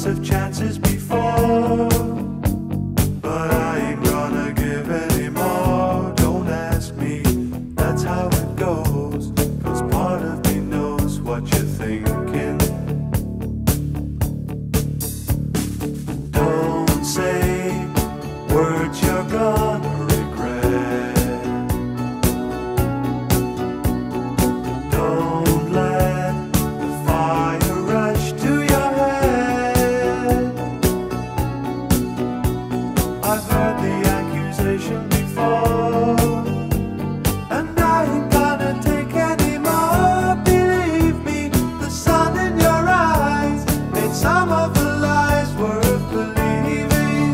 lots of chances before, but I ain't gonna give any more. Don't ask me, that's how it goes, 'cause part of me knows what you're thinking. Don't say words you're gonna regret. Don't let the fire rush to your head. I've heard the accusation before, and I ain't gonna take any more. Believe me, the sun in your eyes made some of the lies worth believing.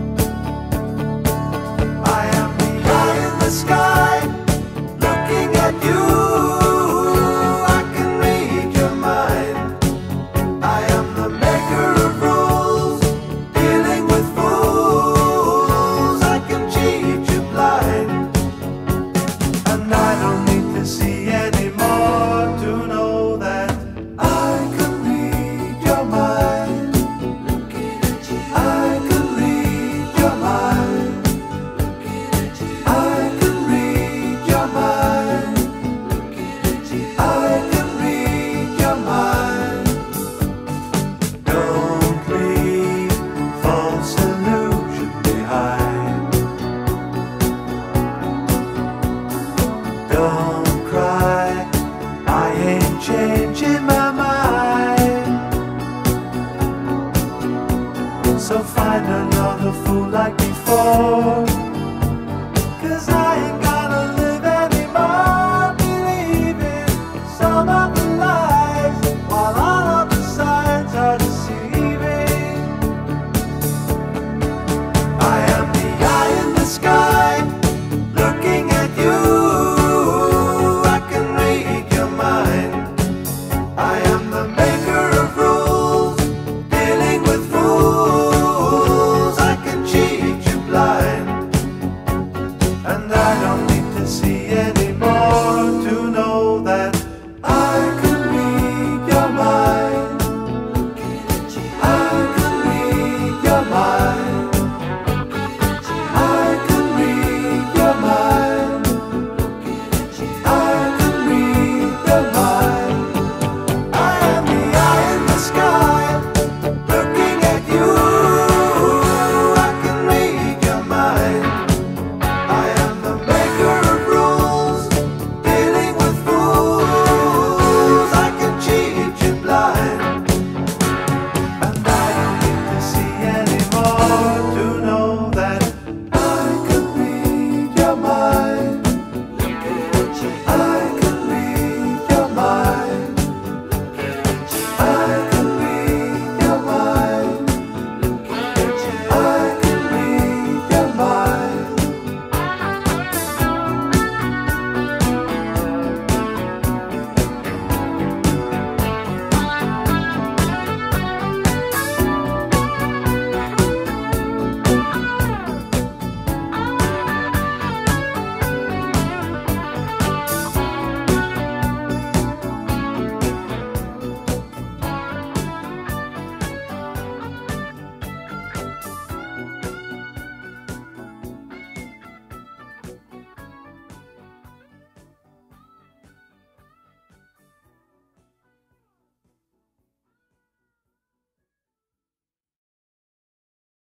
I am the eye in the sky, looking at you. I can read your mind. I am the maker of rules, dealing with fools. I can cheat you blind, and I don't need to see anymore to know that I can read your mind. I can read your mind. I can read your mind. I can read your mind. Don't leave false illusion behind. Don't cry, I ain't changing my mind. So find another fool like before.